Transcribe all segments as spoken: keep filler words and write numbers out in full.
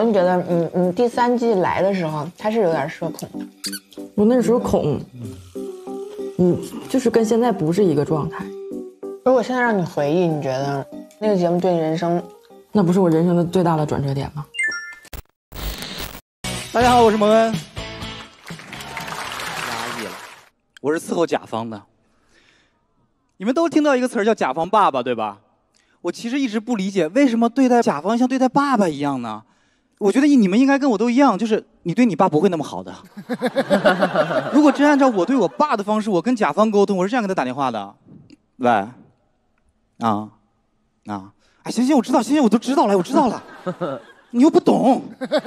我觉得你你第三季来的时候，他是有点社恐的。 我那时候恐，嗯，就是跟现在不是一个状态。 如果现在让你回忆，你觉得那个节目对你人生， 那不是我人生的最大的转折点吗？ 大家好，我是蒙恩。压抑了，我是伺候甲方的。你们都听到一个词儿叫甲方爸爸，对吧？我其实一直不理解，为什么对待甲方像对待爸爸一样呢？我觉得你们应该跟我都一样，就是你对你爸不会那么好的。如果真按照我对我爸的方式，我跟甲方沟通，我是这样跟他打电话的。喂，啊，啊，哎，行行，我知道，行行，我都知道了，我知道了。你又不懂，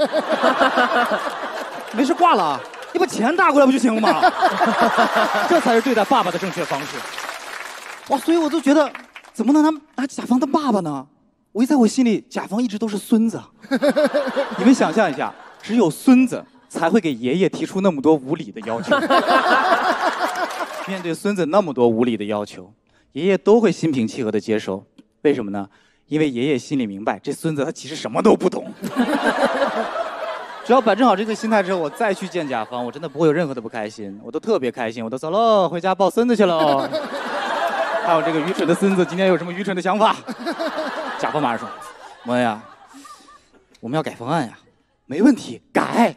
没事挂了，你把钱打过来不就行了吗？这才是对待爸爸的正确方式。哇，所以我就觉得，怎么能拿拿甲方当爸爸呢？我一在我心里，甲方一直都是孙子。你们想象一下，只有孙子才会给爷爷提出那么多无理的要求。面对孙子那么多无理的要求，爷爷都会心平气和的接受。为什么呢？因为爷爷心里明白，这孙子他其实什么都不懂。只要摆正好这个心态之后，我再去见甲方，我真的不会有任何的不开心，我都特别开心，我都走喽，回家抱孙子去喽。还有这个愚蠢的孙子今天有什么愚蠢的想法？甲方马上说：“莫恩呀，我们要改方案呀，没问题，改。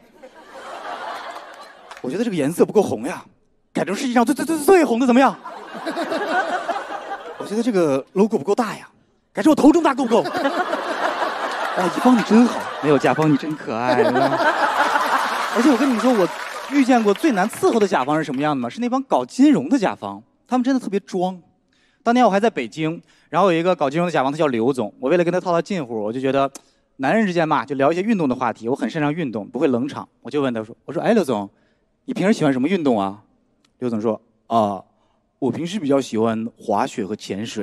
我觉得这个颜色不够红呀，改成世界上最最最最红的怎么样？我觉得这个 logo 不够大呀。”改成我头这么大够不够？哇，乙方你真好，没有甲方你真可爱。而且我跟你们说，我遇见过最难伺候的甲方是什么样的吗？是那帮搞金融的甲方，他们真的特别装。当年我还在北京，然后有一个搞金融的甲方，他叫刘总。我为了跟他套套近乎，我就觉得男人之间嘛，就聊一些运动的话题。我很擅长运动，不会冷场。我就问他说：“我说，哎，刘总，你平时喜欢什么运动啊？”刘总说：“啊，我平时比较喜欢滑雪和潜水。”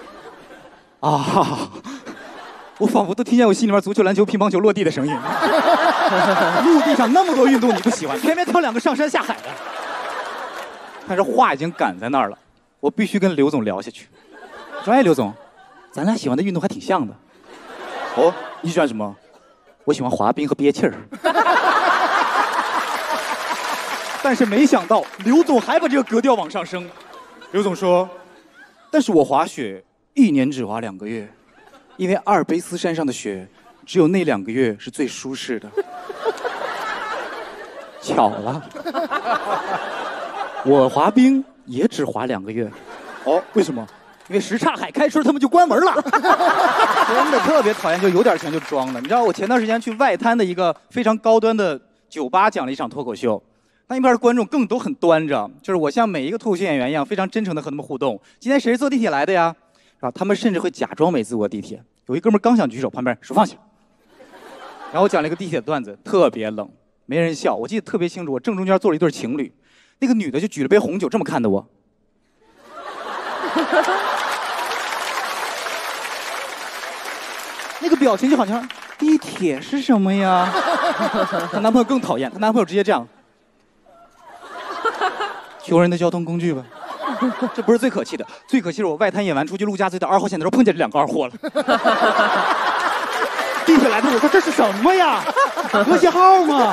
啊！我仿佛都听见我心里面足球、篮球、乒乓球落地的声音。陆地上那么多运动你不喜欢，偏偏挑两个上山下海的。但是话已经赶在那儿了，我必须跟刘总聊下去。我说：“哎，刘总，咱俩喜欢的运动还挺像的。”哦，你喜欢什么？我喜欢滑冰和憋气儿。但是没想到刘总还把这个格调往上升。刘总说：“但是我滑雪。”一年只滑两个月，因为阿尔卑斯山上的雪，只有那两个月是最舒适的。巧了，我滑冰也只滑两个月。哦，为什么？因为什刹海开春他们就关门了。真的特别讨厌，就有点钱就装的。你知道我前段时间去外滩的一个非常高端的酒吧讲了一场脱口秀，那边的观众更都很端着，就是我像每一个脱口秀演员一样，非常真诚的和他们互动。今天谁是坐地铁来的呀？然后他们甚至会假装没坐过地铁。有一哥们刚想举手，旁边手放下。然后我讲了一个地铁的段子，特别冷，没人笑。我记得特别清楚，我正中间坐了一对情侣，那个女的就举了杯红酒，这么看的我。那个表情就好像地铁是什么呀？她男朋友更讨厌，她男朋友直接这样，穷人的交通工具吧。这不是最可气的，最可气是我外滩演完出去陆家嘴的二号线的时候碰见这两个二货了。地铁来的，我说这是什么呀？和谐号吗？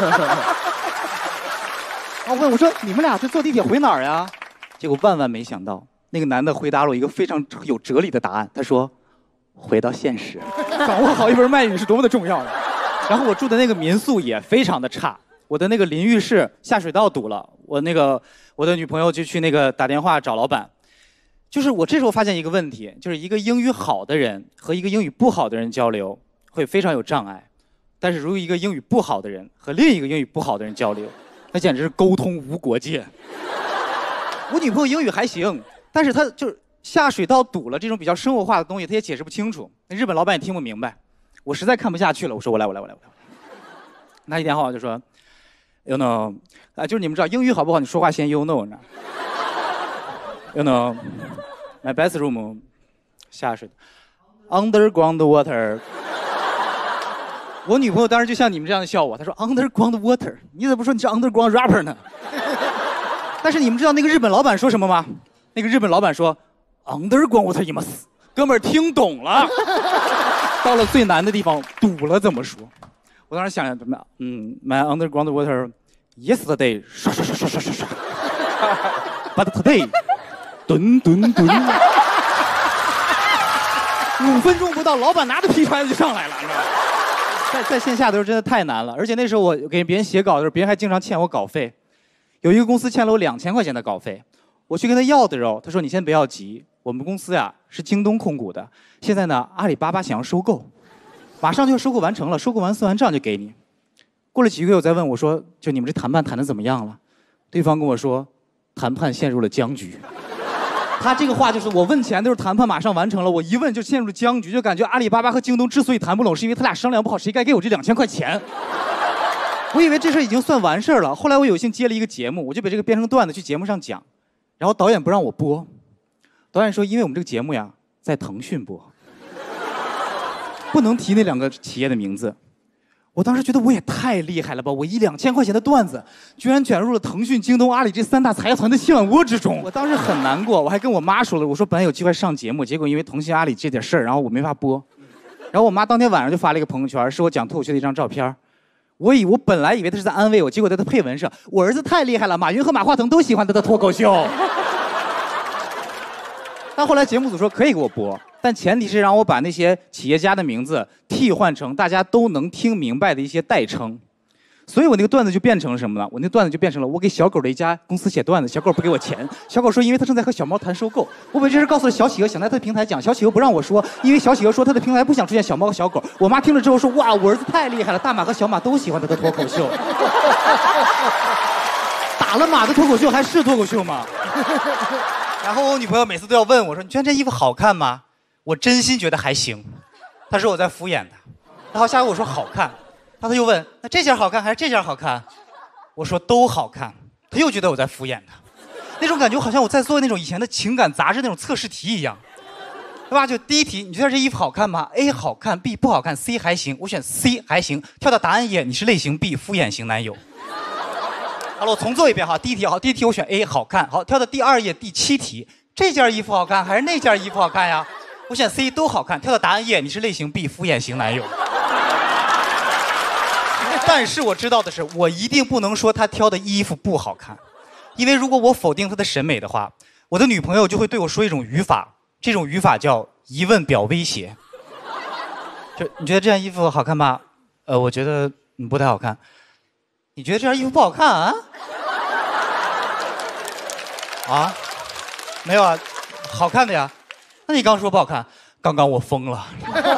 我问我说你们俩是坐地铁回哪儿呀？结果万万没想到，那个男的回答了我一个非常有哲理的答案，他说回到现实。掌握好一门外语是多么的重要的。然后我住的那个民宿也非常的差。我的那个淋浴室下水道堵了，我那个我的女朋友就去那个打电话找老板，就是我这时候发现一个问题，就是一个英语好的人和一个英语不好的人交流会非常有障碍，但是如果一个英语不好的人和另一个英语不好的人交流，那简直是沟通无国界。我女朋友英语还行，但是她就是下水道堵了这种比较生活化的东西，她也解释不清楚，那日本老板也听不明白，我实在看不下去了，我说我来我来我来我来，拿起电话我就说。You know， 啊，就是你们知道英语好不好？你说话先 you know 呢。You know， my bathroom 下水 ，underground water。我女朋友当时就像你们这样笑我，她说 underground water， 你怎么不说你是 underground rapper 呢？但是你们知道那个日本老板说什么吗？那个日本老板说 underground water います，哥们儿听懂了。到了最难的地方，堵了怎么说？ 我当时想怎么样？嗯 ，My underground water yesterday 刷刷刷刷刷刷刷 ，but today 吨吨吨。五分钟不到，老板拿着皮揣子就上来了，你知道吗？在在线下的时候真的太难了，而且那时候我给别人写稿的时候，别人还经常欠我稿费。有一个公司欠了我两千块钱的稿费，我去跟他要的时候，他说：“你先不要急，我们公司呀是京东控股的，现在呢阿里巴巴想要收购，马上就收购完成了，收购完算完账就给你。”过了几个月，我再问我说：“就你们这谈判谈的怎么样了？”对方跟我说：“谈判陷入了僵局。”他这个话就是我问钱的时候谈判马上完成了，我一问就陷入了僵局，就感觉阿里巴巴和京东之所以谈不拢，是因为他俩商量不好谁该给我这两千块钱。我以为这事已经算完事儿了，后来我有幸接了一个节目，我就把这个编成段子去节目上讲，然后导演不让我播，导演说因为我们这个节目呀在腾讯播，不能提那两个企业的名字。我当时觉得我也太厉害了吧！我一两千块钱的段子，居然卷入了腾讯、京东、阿里这三大财团的漩涡之中。我当时很难过，我还跟我妈说了，我说本来有机会上节目，结果因为腾讯、阿里这点事儿，然后我没法播。然后我妈当天晚上就发了一个朋友圈，是我讲脱口秀的一张照片。我以我本来以为她是在安慰我，结果她的配文是：我儿子太厉害了，马云和马化腾都喜欢他的脱口秀。但后来节目组说可以给我播。但前提是让我把那些企业家的名字替换成大家都能听明白的一些代称，所以我那个段子就变成了什么呢？我那段子就变成了我给小狗的一家公司写段子，小狗不给我钱，小狗说因为他正在和小猫谈收购，我把这事告诉了小企鹅，想在他的平台讲，小企鹅不让我说，因为小企鹅说他的平台不想出现小猫和小狗。我妈听了之后说：哇，我儿子太厉害了，大马和小马都喜欢他的脱口秀。打了马的脱口秀还是脱口秀吗？然后我女朋友每次都要问我说：你觉得这衣服好看吗？我真心觉得还行，他说我在敷衍他，然后下回我说好看，他他又问那这件好看还是这件好看，我说都好看，他又觉得我在敷衍他，那种感觉好像我在做那种以前的情感杂志那种测试题一样，对吧？就第一题，你觉得这衣服好看吗 ？A 好看 ，B 不好看 ，C 还行，我选 C 还行，跳到答案页，你是类型 B 敷衍型男友。好了，我重做一遍哈，第一题好，第一题我选 A 好看，好，跳到第二页第七题，这件衣服好看还是那件衣服好看呀？我选 C 都好看，跳到答案页，你是类型 B 敷衍型男友。但是我知道的是，我一定不能说他挑的衣服不好看，因为如果我否定他的审美的话，我的女朋友就会对我说一种语法，这种语法叫疑问表威胁。就你觉得这件衣服好看吗？呃，我觉得嗯不太好看。你觉得这件衣服不好看啊？啊？没有啊，好看的呀。那你刚说不好看，刚刚我疯了。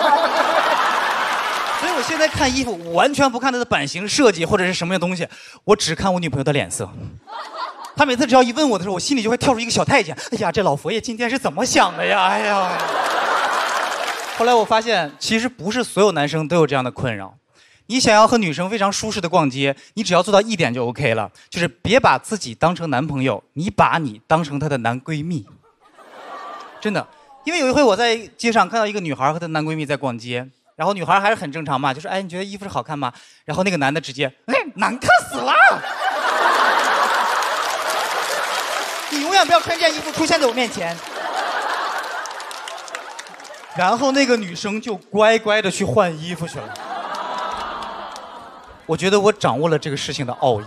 所以我现在看衣服，我完全不看它的版型设计或者是什么样东西，我只看我女朋友的脸色。她每次只要一问我的时候，我心里就会跳出一个小太监。哎呀，这老佛爷今天是怎么想的呀？哎呀！后来我发现，其实不是所有男生都有这样的困扰。你想要和女生非常舒适的逛街，你只要做到一点就 OK 了，就是别把自己当成男朋友，你把你当成她的男闺蜜。真的。因为有一回我在街上看到一个女孩和她男闺蜜在逛街，然后女孩还是很正常嘛，就说：“哎，你觉得衣服是好看吗？”然后那个男的直接：“哎，难看死了！你永远不要穿这件衣服出现在我面前。”然后那个女生就乖乖的去换衣服去了。我觉得我掌握了这个事情的奥义。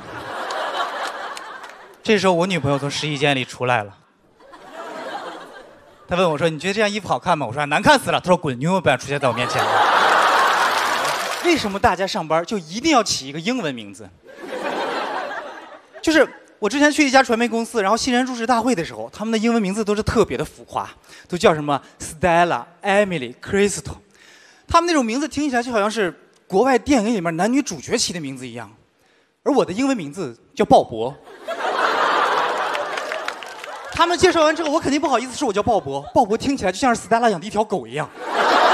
这时候我女朋友从试衣间里出来了。他问我说：“你觉得这件衣服好看吗？”我说：“难看死了。”他说：“滚，你永远不要出现在我面前了。”为什么大家上班就一定要起一个英文名字？就是我之前去一家传媒公司，然后新人入职大会的时候，他们的英文名字都是特别的浮夸，都叫什么 Stella、Emily、Crystal， 他们那种名字听起来就好像是国外电影里面男女主角起的名字一样，而我的英文名字叫鲍勃。他们介绍完之后，我肯定不好意思说我叫鲍勃，鲍勃听起来就像是斯黛拉养的一条狗一样。然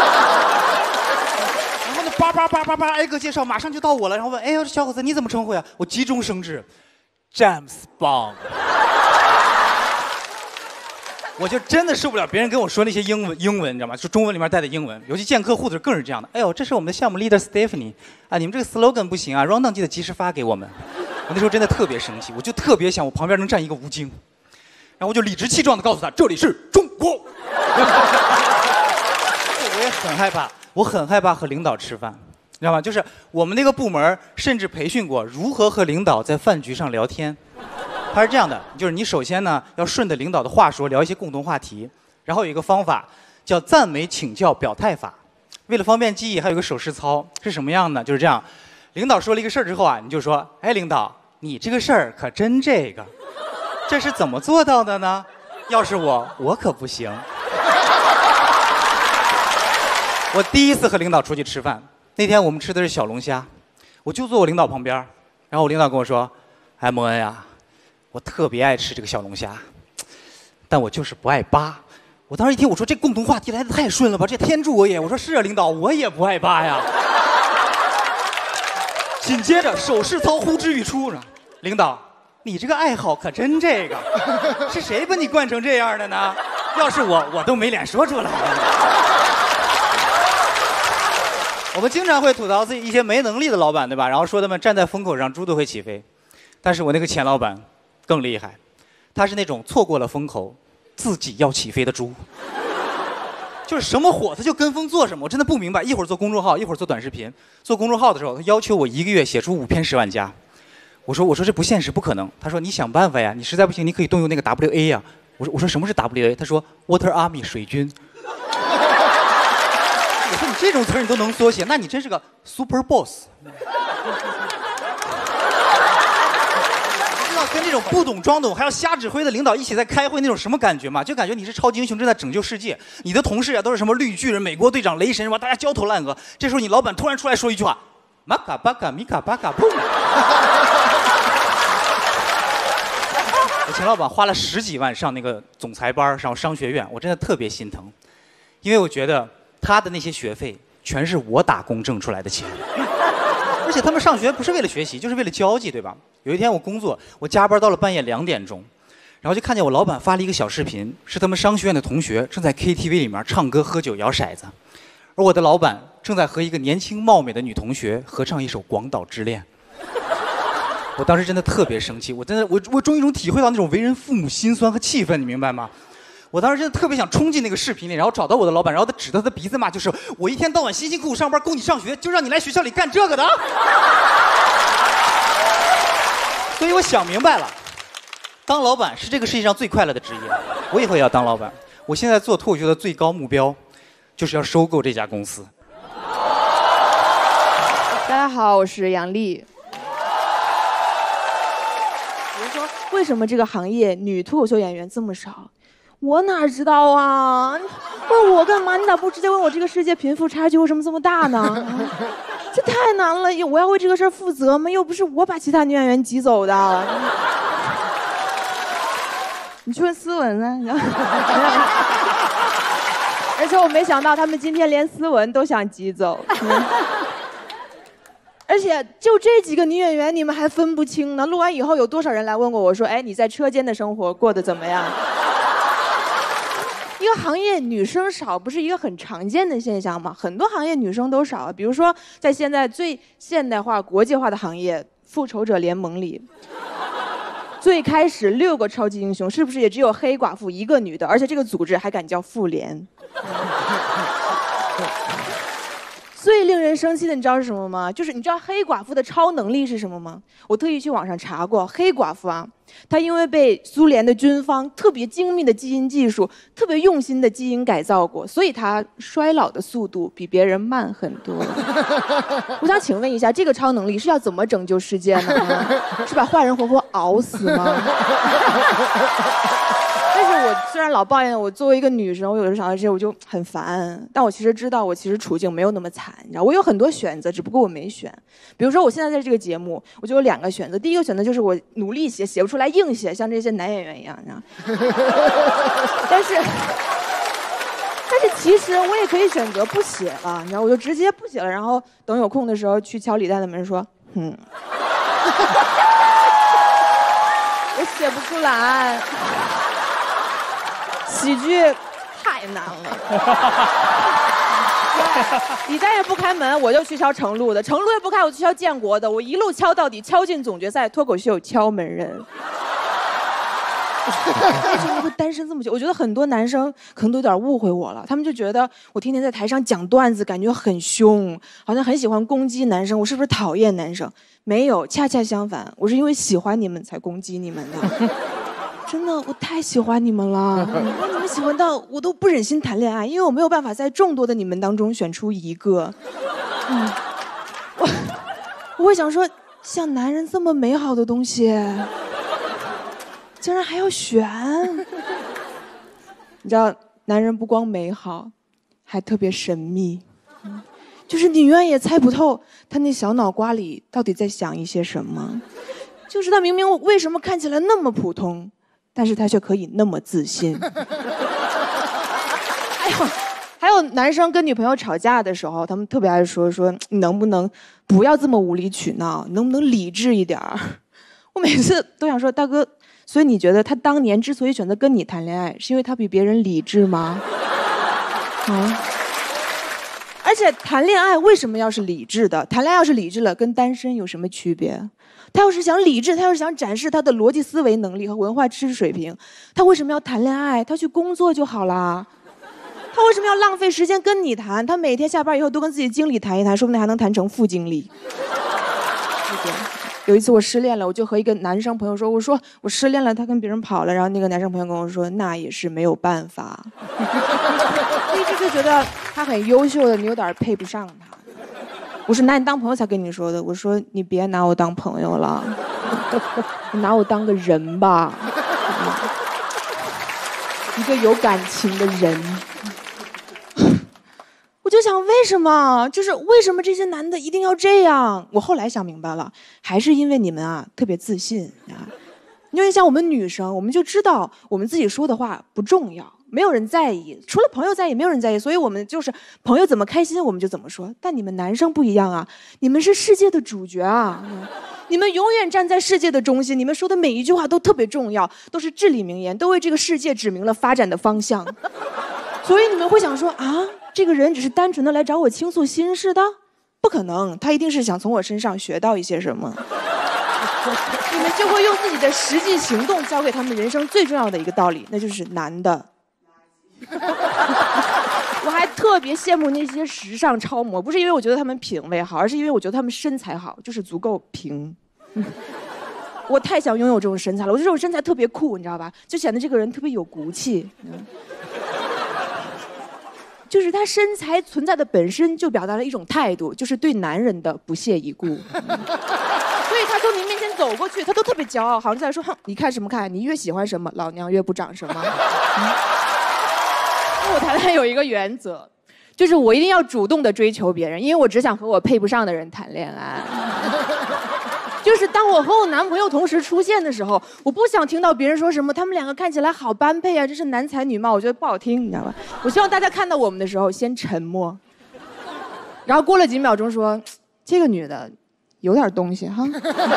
后呢，叭叭叭叭叭挨个介绍，马上就到我了。然后问：“哎呦，小伙子你怎么称呼呀？”我急中生智，詹姆斯邦。我就真的受不了别人跟我说那些英文英文，你知道吗？就中文里面带的英文，尤其见客户的时候更是这样的。哎呦，这是我们的项目 leader Stephanie 啊，你们这个 slogan 不行啊 ，rundown 记得及时发给我们。我那时候真的特别生气，我就特别想我旁边能站一个吴京。然后我就理直气壮地告诉他，这里是中国。我也很害怕，我很害怕和领导吃饭， 你知道吗？就是我们那个部门甚至培训过如何和领导在饭局上聊天。他是这样的，就是你首先呢要顺着领导的话说，聊一些共同话题，然后有一个方法叫赞美请教表态法。为了方便记忆，还有一个手势操，是什么样呢？就是这样，领导说了一个事儿之后啊，你就说，哎，领导，你这个事儿可真这个，这是怎么做到的呢？要是我，我可不行。我第一次和领导出去吃饭，那天我们吃的是小龙虾，我就坐我领导旁边，然后我领导跟我说，哎，蒙恩呀，我特别爱吃这个小龙虾，但我就是不爱扒。我当时一听，我说这共同话题来的太顺了吧，这天助我也。我说是啊，领导，我也不爱扒呀。紧接着手势操呼之欲出呢，领导，你这个爱好可真这个，是谁把你惯成这样的呢？要是我，我都没脸说出来。我们经常会吐槽自己一些没能力的老板，对吧？然后说他们站在风口上，猪都会起飞。但是我那个前老板更厉害，他是那种错过了风口，自己要起飞的猪。就是什么火他就跟风做什么，我真的不明白。一会儿做公众号，一会儿做短视频。做公众号的时候，他要求我一个月写出五篇十万加。我说我说这不现实，不可能。他说你想办法呀，你实在不行你可以动用那个 W A 呀。我说我说什么是 W A？ 他说 Water Army 水军。我说你这种词儿你都能缩写，那你真是个 super boss。知道跟这种不懂装懂还要瞎指挥的领导一起在开会那种什么感觉吗？就感觉你是超级英雄正在拯救世界，你的同事啊都是什么绿巨人、美国队长、雷神是吧？大家焦头烂额。这时候你老板突然出来说一句话：玛卡巴卡米卡巴卡砰。我前老板花了十几万上那个总裁班，上商学院，我真的特别心疼，因为我觉得他的那些学费全是我打工挣出来的钱，而且他们上学不是为了学习，就是为了交际，对吧？有一天我工作，我加班到了半夜两点钟，然后就看见我老板发了一个小视频，是他们商学院的同学正在 K T V 里面唱歌、喝酒、摇骰子，而我的老板正在和一个年轻貌美的女同学合唱一首《广岛之恋》。我当时真的特别生气，我真的我我终于能体会到那种为人父母心酸和气愤，你明白吗？我当时真的特别想冲进那个视频里，然后找到我的老板，然后他指着他的鼻子骂，就是我一天到晚辛辛苦苦上班供你上学，就让你来学校里干这个的。所以我想明白了，当老板是这个世界上最快乐的职业，我以后也要当老板。我现在做脱口秀的最高目标，就是要收购这家公司。 大家好，我是杨丽。比如说，为什么这个行业女脱口秀演员这么少？我哪知道啊？问我干嘛？你咋不直接问我这个世界贫富差距为什么这么大呢？这太难了，我要为这个事儿负责吗？又不是我把其他女演员挤走的。你去问思文呢？而且我没想到他们今天连思文都想挤走。而且就这几个女演员，你们还分不清呢。录完以后，有多少人来问过我说：“哎，你在车间的生活过得怎么样？”一个行业女生少，不是一个很常见的现象吗？很多行业女生都少，比如说在现在最现代化、国际化的行业《复仇者联盟》里，最开始六个超级英雄，是不是也只有黑寡妇一个女的？而且这个组织还敢叫妇联。最令人生气的，你知道是什么吗？就是你知道黑寡妇的超能力是什么吗？我特意去网上查过，黑寡妇啊，她因为被苏联的军方特别精密的基因技术、特别用心的基因改造过，所以她衰老的速度比别人慢很多。我想请问一下，这个超能力是要怎么拯救世界呢？是把坏人活活熬死吗？但是我虽然老抱怨，我作为一个女生，我有时候想到这些我就很烦。但我其实知道，我其实处境没有那么惨，你知道，我有很多选择，只不过我没选。比如说，我现在在这个节目，我就有两个选择。第一个选择就是我努力写，写不出来硬写，像这些男演员一样，你知道。但是，但是其实我也可以选择不写了，你知道，我就直接不写了，然后等有空的时候去敲李诞的门说，嗯，我写不出来。喜剧太难了，李诞也不开门，我就去敲程璐的；程璐也不开，我去敲建国的。我一路敲到底，敲进总决赛，脱口秀敲门人。 为什么会单身这么久？我觉得很多男生可能都有点误会我了，他们就觉得我天天在台上讲段子，感觉很凶，好像很喜欢攻击男生，我是不是讨厌男生？没有，恰恰相反，我是因为喜欢你们才攻击你们的。真的，我太喜欢你们了，让你们喜欢到我都不忍心谈恋爱，因为我没有办法在众多的你们当中选出一个。嗯，我我会想说，像男人这么美好的东西，竟然还要选。你知道，男人不光美好，还特别神秘，就是你永远也猜不透他那小脑瓜里到底在想一些什么。就是他明明为什么看起来那么普通，但是他却可以那么自信。还有，还有男生跟女朋友吵架的时候，他们特别爱说说你能不能不要这么无理取闹，能不能理智一点儿？我每次都想说，大哥，所以你觉得他当年之所以选择跟你谈恋爱，是因为他比别人理智吗？啊？而且谈恋爱为什么要是理智的？谈恋爱要是理智了，跟单身有什么区别？他要是想理智，他要是想展示他的逻辑思维能力和文化知识水平，他为什么要谈恋爱？他去工作就好啦。他为什么要浪费时间跟你谈？他每天下班以后都跟自己经理谈一谈，说不定还能谈成副经理。有一次我失恋了，我就和一个男生朋友说，我说我失恋了，他跟别人跑了，然后那个男生朋友跟我说，那也是没有办法。我一直就觉得他很优秀的，你有点配不上他。我说拿你当朋友才跟你说的，我说你别拿我当朋友了，你拿我当个人吧，一个有感情的人。我就想，为什么？就是为什么这些男的一定要这样？我后来想明白了，还是因为你们啊特别自信啊。因为像我们女生，我们就知道我们自己说的话不重要，没有人在意，除了朋友在意，没有人在意，所以我们就是朋友怎么开心我们就怎么说。但你们男生不一样啊，你们是世界的主角啊，你们永远站在世界的中心，你们说的每一句话都特别重要，都是至理名言，都为这个世界指明了发展的方向。所以你们会想说啊，这个人只是单纯的来找我倾诉心事的？不可能，他一定是想从我身上学到一些什么。你们就会用自己的实际行动教给他们人生最重要的一个道理，那就是男的。我还特别羡慕那些时尚超模，不是因为我觉得他们品味好，而是因为我觉得他们身材好，就是足够平。我太想拥有这种身材了，我觉得这种身材特别酷，你知道吧？就显得这个人特别有骨气。就是他身材存在的本身就表达了一种态度，就是对男人的不屑一顾。所以他从你面前走过去，他都特别骄傲，好像在说：“哼，你看什么看？你越喜欢什么，老娘越不长什么。”嗯，我谈恋爱有一个原则，就是我一定要主动的追求别人，因为我只想和我配不上的人谈恋爱。就是当我和我男朋友同时出现的时候，我不想听到别人说什么他们两个看起来好般配啊，真是男才女貌，我觉得不好听，你知道吧？我希望大家看到我们的时候先沉默，然后过了几秒钟说：“这个女的有点东西哈。”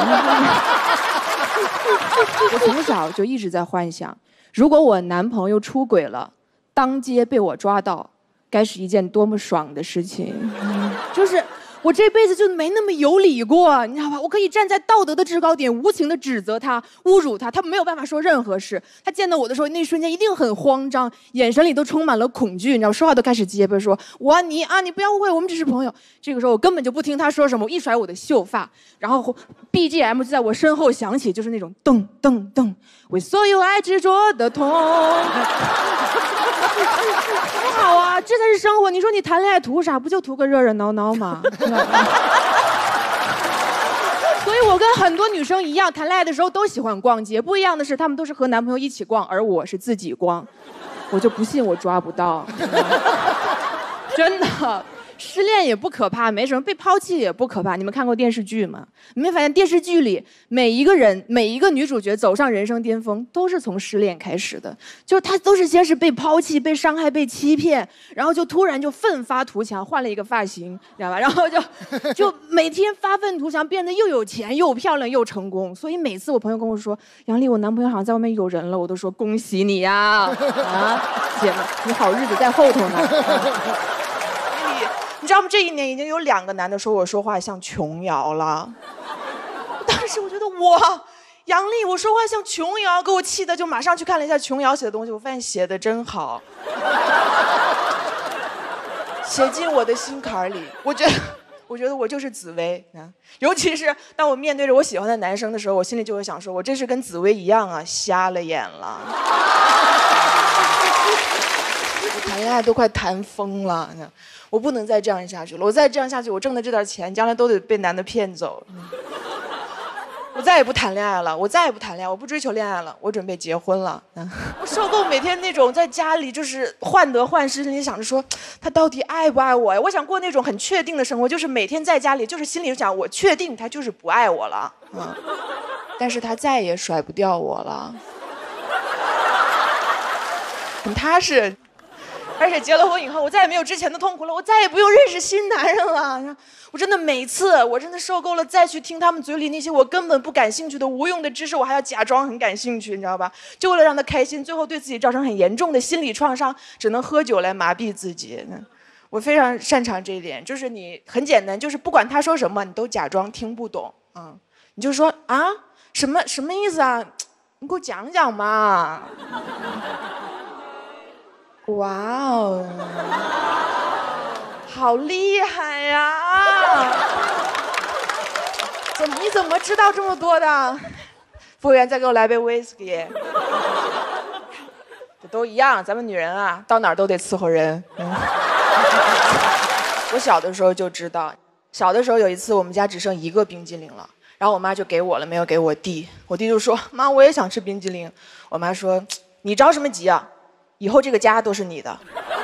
我从小就一直在幻想，如果我男朋友出轨了，当街被我抓到，该是一件多么爽的事情。就是我这辈子就没那么有理过，你知道吧？我可以站在道德的制高点，无情的指责他、侮辱他，他没有办法说任何事。他见到我的时候，那一瞬间一定很慌张，眼神里都充满了恐惧，你知道，说话都开始结巴，说：“我你啊，你不要误会，我们只是朋友。”这个时候我根本就不听他说什么，我一甩我的秀发，然后 B G M 就在我身后响起，就是那种噔噔噔，为所有爱执着的痛。很好啊，这才是生活。你说你谈恋爱图啥？不就图个热热闹闹吗？所以我跟很多女生一样，谈恋爱的时候都喜欢逛街。不一样的是，她们都是和男朋友一起逛，而我是自己逛。我就不信我抓不到，真的。失恋也不可怕，没什么；被抛弃也不可怕。你们看过电视剧吗？你们发现电视剧里每一个人、每一个女主角走上人生巅峰，都是从失恋开始的。就是她都是先是被抛弃、被伤害、被欺骗，然后就突然就奋发图强，换了一个发型，知道吧？然后就就每天发愤图强，变得又有钱、又漂亮、又成功。所以每次我朋友跟我说：“杨丽，我男朋友好像在外面有人了。”我都说：“恭喜你呀！啊，姐们，你好日子在后头呢。”你知道吗？这一年已经有两个男的说我说话像琼瑶了。当时我觉得我杨丽，我说话像琼瑶，给我气的就马上去看了一下琼瑶写的东西，我发现写的真好，写进我的心坎里。我觉得，我觉得我就是紫薇啊。尤其是当我面对着我喜欢的男生的时候，我心里就会想说，我这是跟紫薇一样啊，瞎了眼了。我谈恋爱都快谈疯了，我不能再这样下去了。我再这样下去，我挣的这点钱将来都得被男的骗走。我再也不谈恋爱了，我再也不谈恋爱，我不追求恋爱了，我准备结婚了。嗯、我受够每天那种在家里就是患得患失，心里想着说他到底爱不爱我呀？我想过那种很确定的生活，就是每天在家里就是心里想我确定他就是不爱我了，嗯，但是他再也甩不掉我了，很踏实。而且结了婚以后，我再也没有之前的痛苦了，我再也不用认识新男人了。我真的每次，我真的受够了再去听他们嘴里那些我根本不感兴趣的无用的知识，我还要假装很感兴趣，你知道吧？就为了让他开心，最后对自己造成很严重的心理创伤，只能喝酒来麻痹自己。我非常擅长这一点，就是你很简单，就是不管他说什么，你都假装听不懂，嗯，你就说啊，什么什么意思啊？你给我讲讲嘛。哇哦，好厉害呀！怎么你怎么知道这么多的？服务员，再给我来杯威士忌。这都一样，咱们女人啊，到哪儿都得伺候人。嗯、我小的时候就知道，小的时候有一次我们家只剩一个冰激凌了，然后我妈就给我了，没有给我弟。我弟就说：“妈，我也想吃冰激凌。”我妈说：“你着什么急啊？以后这个家都是你的。”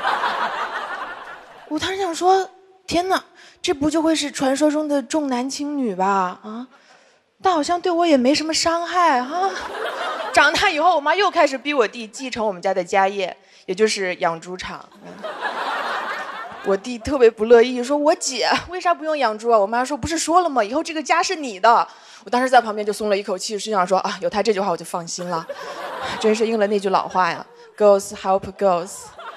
我当时想说，天哪，这不就会是传说中的重男轻女吧？啊，但好像对我也没什么伤害哈、啊。长大以后，我妈又开始逼我弟继承我们家的家业，也就是养猪场。嗯、我弟特别不乐意，说我姐为啥不用养猪啊？我妈说不是说了吗？以后这个家是你的。我当时在旁边就松了一口气，心想说啊，有他这句话我就放心了。真是应了那句老话呀。Girls help girls。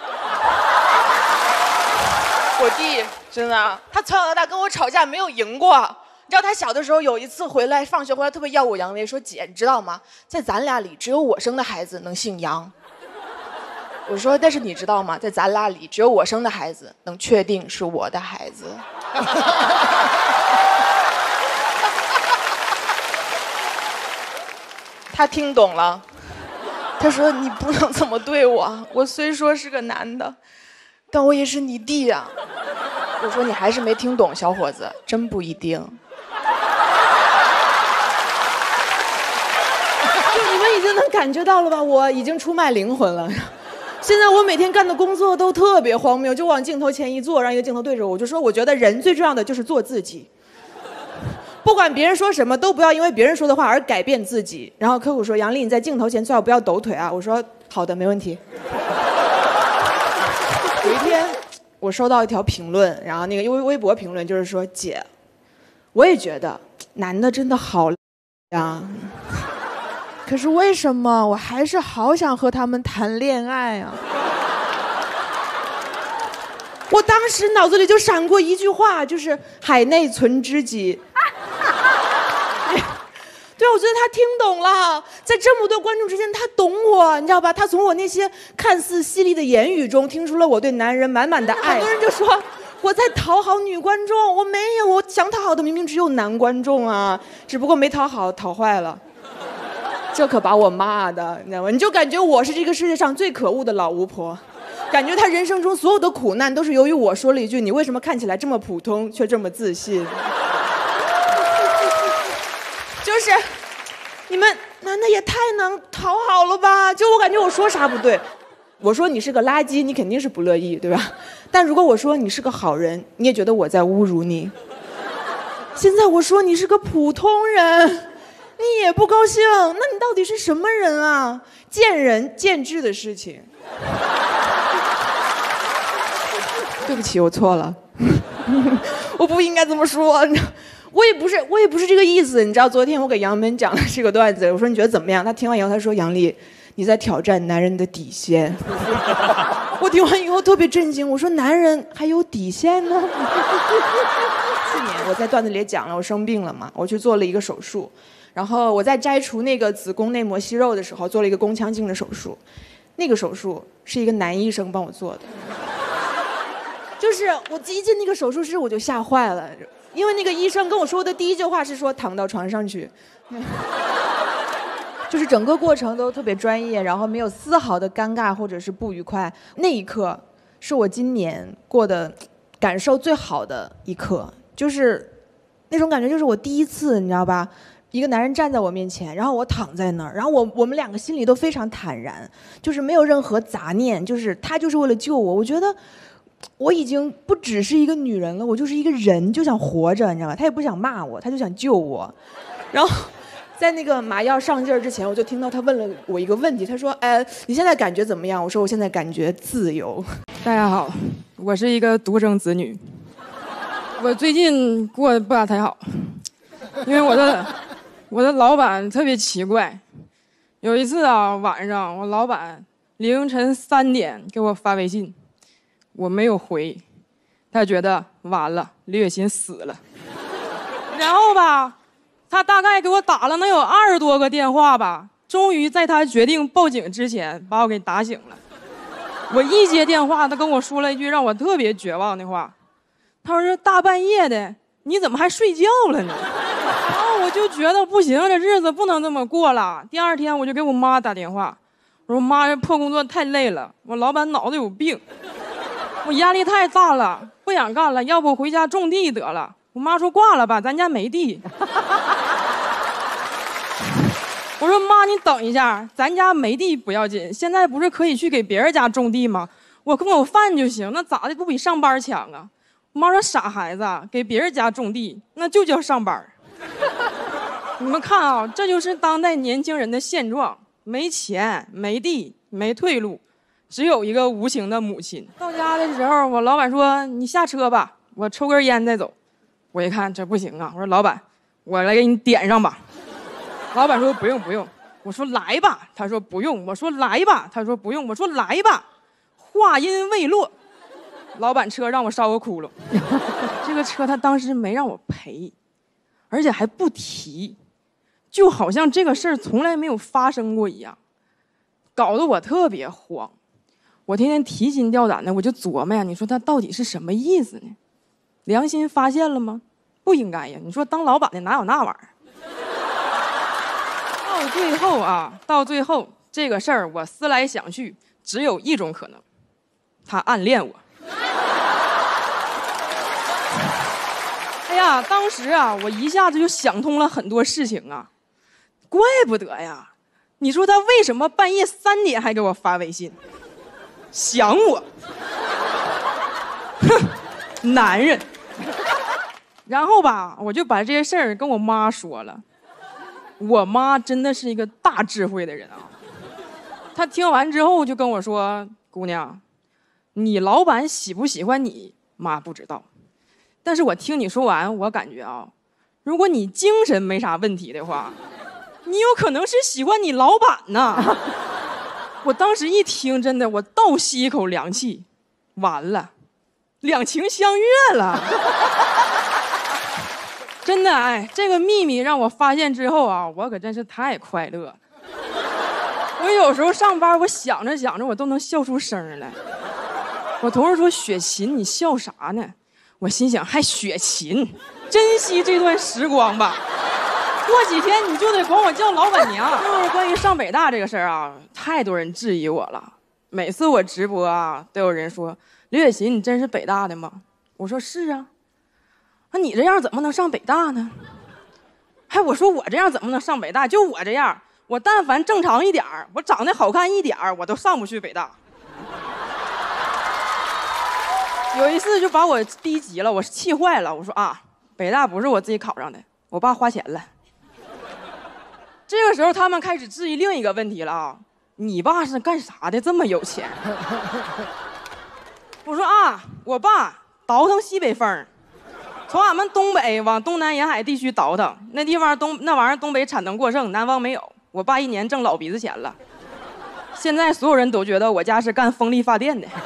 我弟真的，他从小到大跟我吵架没有赢过。你知道他小的时候有一次回来，放学回来特别耀武扬威，说姐，你知道吗？在咱俩里只有我生的孩子能姓杨。我说，但是你知道吗？在咱俩里只有我生的孩子能确定是我的孩子。他听懂了。他说：“你不能这么对我，我虽说是个男的，但我也是你弟呀、啊。”我说：“你还是没听懂，小伙子，真不一定。” 就你们已经能感觉到了吧？我已经出卖灵魂了。现在我每天干的工作都特别荒谬，就往镜头前一坐，让一个镜头对着我，我就说：“我觉得人最重要的就是做自己。”不管别人说什么，都不要因为别人说的话而改变自己。然后客户说：“杨丽，你在镜头前最好不要抖腿啊。”我说：“好的，没问题。”有一天，我收到一条评论，然后那个微微博评论就是说：“姐，我也觉得男的真的好呀，可是为什么我还是好想和他们谈恋爱啊？”我当时脑子里就闪过一句话，就是“海内存知己”。对，我觉得他听懂了，在这么多观众之间，他懂我，你知道吧？他从我那些看似犀利的言语中，听出了我对男人满满的爱。很多人就说我在讨好女观众，我没有，我想讨好的明明只有男观众啊，只不过没讨好，讨坏了。这可把我骂的，你知道吗？你就感觉我是这个世界上最可恶的老巫婆，感觉他人生中所有的苦难都是由于我说了一句：“你为什么看起来这么普通，却这么自信？”就是你们男的也太能讨好了吧，就我感觉我说啥不对，我说你是个垃圾，你肯定是不乐意，对吧？但如果我说你是个好人，你也觉得我在侮辱你。现在我说你是个普通人，你也不高兴，那你到底是什么人啊？见仁见智的事情。对不起，我错了。我不应该这么说，我也不是，我也不是这个意思。你知道，昨天我给杨门讲了这个段子，我说你觉得怎么样？他听完以后，他说：“杨丽，你在挑战男人的底线。”我听完以后特别震惊，我说：“男人还有底线呢？”去年我在段子里也讲了，我生病了嘛，我去做了一个手术， 然后我在摘除那个子宫内膜息肉的时候，做了一个宫腔镜的手术，那个手术是一个男医生帮我做的。就是我一进那个手术室我就吓坏了，因为那个医生跟我说的第一句话是说躺到床上去。就是整个过程都特别专业，然后没有丝毫的尴尬或者是不愉快。那一刻是我今年过的感受最好的一刻，就是那种感觉，就是我第一次，你知道吧？一个男人站在我面前，然后我躺在那儿，然后我我们两个心里都非常坦然，就是没有任何杂念，就是他就是为了救我。我觉得我已经不只是一个女人了，我就是一个人，就想活着，你知道吧？他也不想骂我，他就想救我，然后。在那个麻药上劲儿之前，我就听到他问了我一个问题，他说：“哎，你现在感觉怎么样？”我说：“我现在感觉自由。” 大家好，我是一个独生子女，我最近过得不咋太好，因为我的我的老板特别奇怪。有一次啊，晚上我老板凌晨三点给我发微信，我没有回，他觉得完了，李雪琴死了，然后吧。他大概给我打了能有二十多个电话吧，终于在他决定报警之前把我给打醒了。我一接电话，他跟我说了一句让我特别绝望的话，他说：“大半夜的，你怎么还睡觉了呢？”然后我就觉得不行，这日子不能这么过了。第二天我就给我妈打电话，我说：“妈，这破工作太累了，我老板脑子有病，我压力太大了，不想干了，要不回家种地得了。”我妈说：“挂了吧，咱家没地。”我说：“妈，你等一下，咱家没地不要紧，现在不是可以去给别人家种地吗？我供有饭就行，那咋的不比上班强啊？”我妈说：“傻孩子，给别人家种地那就叫上班。”你们看啊，这就是当代年轻人的现状：没钱、没地、没退路，只有一个无情的母亲。到家的时候，我老板说：“你下车吧，我抽根烟再走。”我一看这不行啊，我说：“老板，我来给你点上吧。”老板说：“不用不用。”我说：“来吧。”他说：“不用。”我说：“来吧。”他说：“不用。”我说：“来吧。”话音未落，老板车让我烧个窟窿。这个车他当时没让我赔，而且还不提，就好像这个事儿从来没有发生过一样，搞得我特别慌。我天天提心吊胆的，我就琢磨呀，你说他到底是什么意思呢？良心发现了吗？不应该呀！你说当老板的哪有那玩意儿？到最后啊，到最后这个事儿，我思来想去，只有一种可能，他暗恋我。哎呀，当时啊，我一下子就想通了很多事情啊，怪不得呀！你说他为什么半夜三点还给我发微信？想我，哼，男人。然后吧，我就把这些事儿跟我妈说了。我妈真的是一个大智慧的人啊。她听完之后就跟我说：“姑娘，你老板喜不喜欢你，妈不知道。但是我听你说完，我感觉啊，如果你精神没啥问题的话，你有可能是喜欢你老板呢。”我当时一听，真的，我倒吸一口凉气，完了，两情相悦了。真的，哎，这个秘密让我发现之后啊，我可真是太快乐了。我有时候上班，我想着想着，我都能笑出声来。我同事说：“雪琴，你笑啥呢？”我心想，还雪琴，珍惜这段时光吧。过几天你就得管我叫老板娘。就是关于上北大这个事儿啊，太多人质疑我了。每次我直播啊，都有人说：“刘雪琴，你真是北大的吗？”我说：“是啊。”那你这样怎么能上北大呢？还我说我这样怎么能上北大？就我这样，我但凡正常一点儿，我长得好看一点儿，我都上不去北大。有一次就把我逼急了，我气坏了。我说啊，北大不是我自己考上的，我爸花钱了。这个时候他们开始质疑另一个问题了啊，你爸是干啥的这么有钱？我说啊，我爸倒腾西北风。从俺们东北往东南沿海地区倒腾，那地方东那玩意儿东北产能过剩，南方没有。我爸一年挣老鼻子钱了。现在所有人都觉得我家是干风力发电的。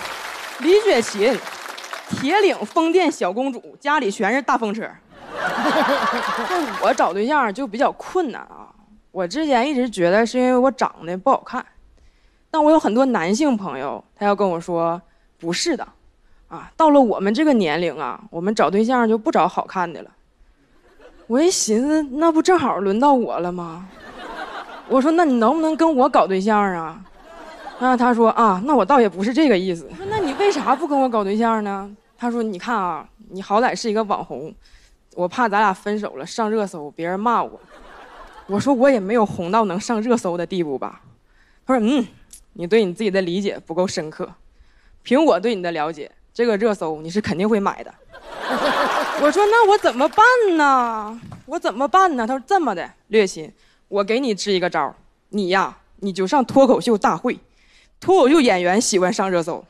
李雪琴，铁岭风电小公主，家里全是大风车。 那我找对象就比较困难啊。我之前一直觉得是因为我长得不好看，但我有很多男性朋友，他要跟我说不是的，啊，到了我们这个年龄啊，我们找对象就不找好看的了。我一寻思，那不正好轮到我了吗？我说那你能不能跟我搞对象啊？然后他说啊，那我倒也不是这个意思。我说那你为啥不跟我搞对象呢？他说你看啊，你好歹是一个网红，我怕咱俩分手了上热搜，别人骂我。我说我也没有红到能上热搜的地步吧。他说嗯，你对你自己的理解不够深刻。凭我对你的了解，这个热搜你是肯定会买的。我说那我怎么办呢？我怎么办呢？他说这么的，略亲，我给你支一个招，你呀，你就上脱口秀大会，脱口秀演员喜欢上热搜。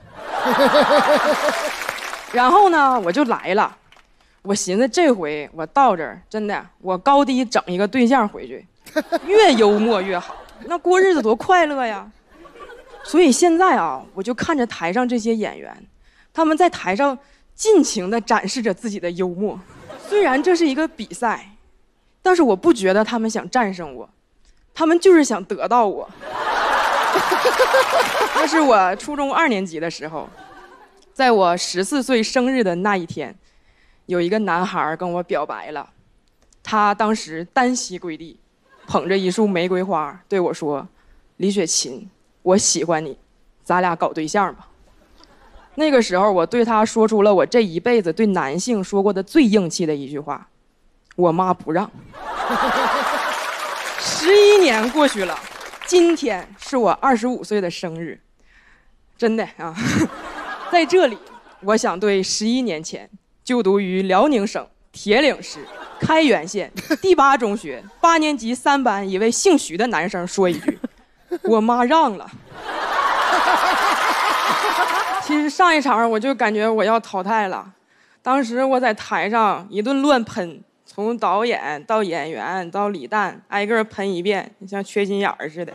然后呢，我就来了。我寻思这回我到这儿，真的，我高低整一个对象回去，越幽默越好，那过日子多快乐呀！所以现在啊，我就看着台上这些演员，他们在台上尽情地展示着自己的幽默。虽然这是一个比赛，但是我不觉得他们想战胜我，他们就是想得到我。那是我初中二年级的时候，在我十四岁生日的那一天，有一个男孩跟我表白了。他当时单膝跪地，捧着一束玫瑰花对我说：“李雪琴，我喜欢你，咱俩搞对象吧。”那个时候，我对他说出了我这一辈子对男性说过的最硬气的一句话：“我妈不让。”十一年过去了，今天是我二十五岁的生日，真的啊！在这里，我想对十一年前就读于辽宁省铁岭市开原县第八中学八年级三班一位姓徐的男生说一句：“我妈让了。”其实上一场我就感觉我要淘汰了，当时我在台上一顿乱喷，从导演到演员到李诞挨个喷一遍，像缺心眼儿似的。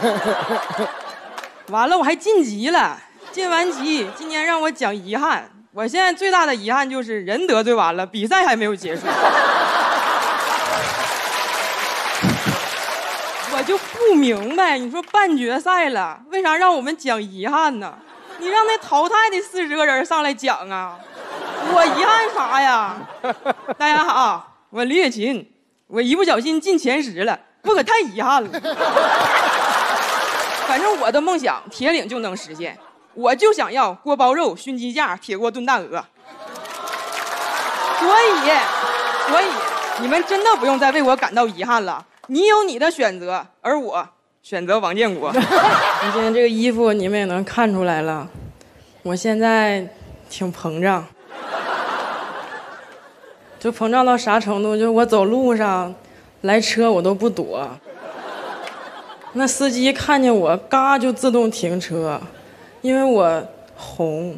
完了我还晋级了，晋完级今年让我讲遗憾，我现在最大的遗憾就是人得罪完了，比赛还没有结束。我就不明白，你说半决赛了，为啥让我们讲遗憾呢？你让那淘汰的四十个人上来讲啊，我遗憾啥呀？大家好，我李雪琴，我一不小心进前十了，我可太遗憾了。反正我的梦想铁岭就能实现，我就想要锅包肉、熏鸡架、铁锅炖大鹅。所以，所以你们真的不用再为我感到遗憾了。你有你的选择，而我选择王建国。你今天这个衣服你们也能看出来了，我现在挺膨胀，就膨胀到啥程度？就我走路上来车我都不躲，那司机看见我嘎就自动停车，因为我红。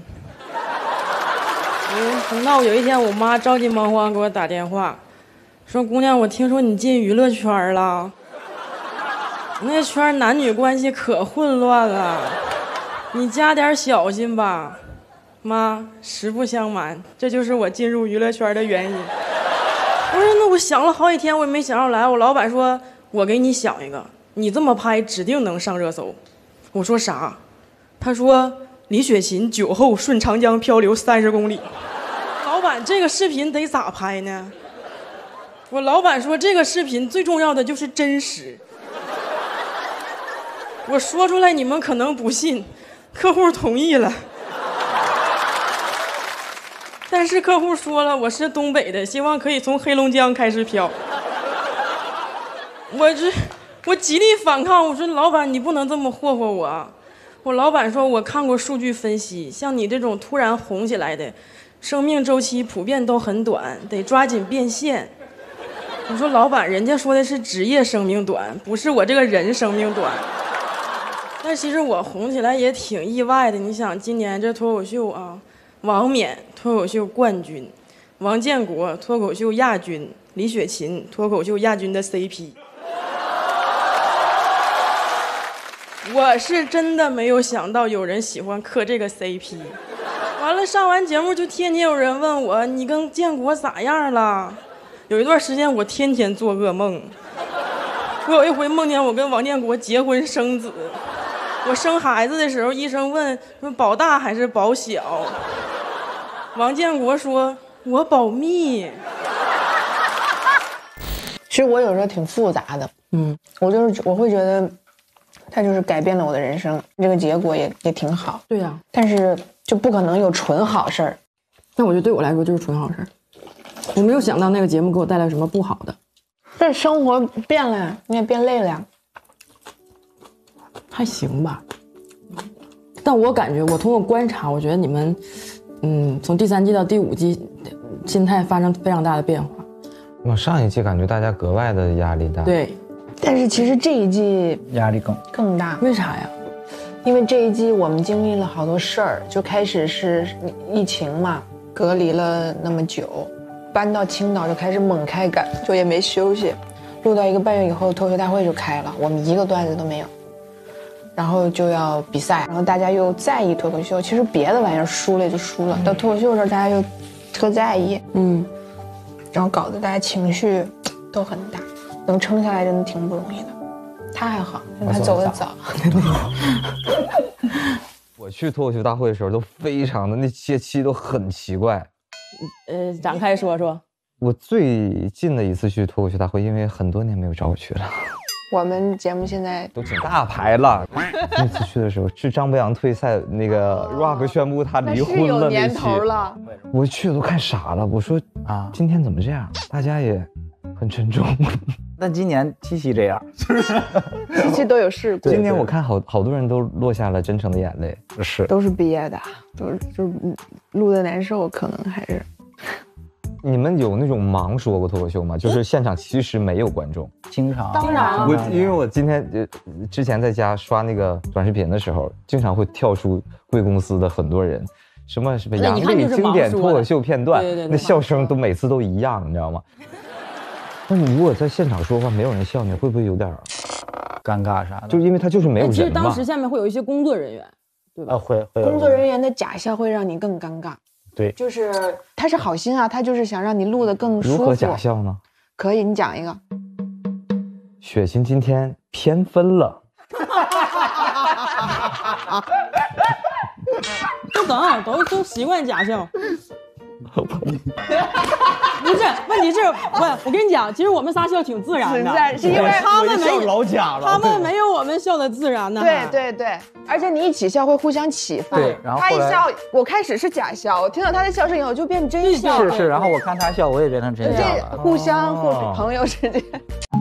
红到有一天我妈着急忙慌给我打电话，说姑娘，我听说你进娱乐圈了，那圈男女关系可混乱了，你加点小心吧。妈，实不相瞒，这就是我进入娱乐圈的原因。我说那我想了好几天，我也没想上来。我老板说，我给你想一个，你这么拍指定能上热搜。我说啥？他说李雪琴酒后顺长江漂流三十公里。老板，这个视频得咋拍呢？我老板说这个视频最重要的就是真实。我说出来你们可能不信，客户同意了，但是客户说了我是东北的，希望可以从黑龙江开始漂。我这我极力反抗，我说老板你不能这么霍霍我。我老板说我看过数据分析，像你这种突然红起来的生命周期普遍都很短，得抓紧变现。我说老板，人家说的是职业生命短，不是我这个人生命短。但其实我红起来也挺意外的，你想今年这脱口秀啊，王冕脱口秀冠军，王建国脱口秀亚军，李雪琴脱口秀亚军的 C P。我是真的没有想到有人喜欢磕这个 C P。完了上完节目就天天有人问我，你跟建国咋样了？ 有一段时间我天天做噩梦，我有一回梦见我跟王建国结婚生子，我生孩子的时候，医生问说保大还是保小，王建国说我保密。 其实我有时候挺复杂的，嗯，我就是我会觉得，他就是改变了我的人生，这个结果也也挺好。 对呀、啊， 但是就不可能有纯好事儿。 但我觉得对我来说就是纯好事儿。我没有想到那个节目给我带来什么不好的。 这生活变了呀，你也变累了呀。 还行吧。但我感觉，我通过观察，我觉得你们，嗯，从第三季到第五季，心态发生非常大的变化。 我上一季感觉大家格外的压力大。 对。 但是其实这一季压力更更大。 为啥呀？ 因为这一季我们经历了好多事儿，就开始是疫情嘛，隔离了那么久，搬到青岛就开始猛开赶，就也没休息，录到一个半月以后，脱口秀大会就开了，我们一个段子都没有，然后就要比赛，然后大家又在意脱口秀，其实别的玩意儿输了也就输了，到脱口秀这儿大家又特在意，嗯，然后搞得大家情绪都很大，能撑下来真的挺不容易的。他还好，他走得早。 我去脱口秀大会的时候都非常的那些期都很奇怪。 呃，展开说说。 我最近的一次去脱口秀大会，因为很多年没有找我去了。 我们节目现在都请大牌了。那次去的时候是张博洋退赛，那个 Rock 宣布他离婚了那期。那是有年头了。 我去的都看傻了，我说啊，今天怎么这样？大家也很沉重。 但今年七夕这样， 七夕都有事故。 今年我看好好多人都落下了真诚的眼泪，是都是憋的，都是就是录的难受，可能还是。 你们有那种盲说过脱口秀吗？就是现场其实没有观众， 经常。 当然， 我因为我今天呃之前在家刷那个短视频的时候，经常会跳出贵公司的很多人，什么什么杨笠经典脱口秀片段， 对对对， 那笑声都每次都一样，你知道吗？那你如果在现场说话没有人笑，你会不会有点尴尬啥的？ 就因为他就是没有人嘛。 其实当时下面会有一些工作人员，对吧？ 啊，会会。 工作人员的假笑会让你更尴尬。 对， 就是他是好心啊，他就是想让你录得更舒服。 如何假笑呢？ 可以，你讲一个。 雪琴今天偏分了。 都等，都都习惯假笑。不是，问题是，不，我跟你讲，其实我们仨笑挺自然的， 是因为他们没老假了， 他们没有我们笑的自然呢。 对对对，而且你一起笑会互相启发。 对，然后他一笑，我开始是假笑，我听到他的笑声以后就变真笑。 是是，然后我看他笑，我也变成真笑了。 互相互朋友之间。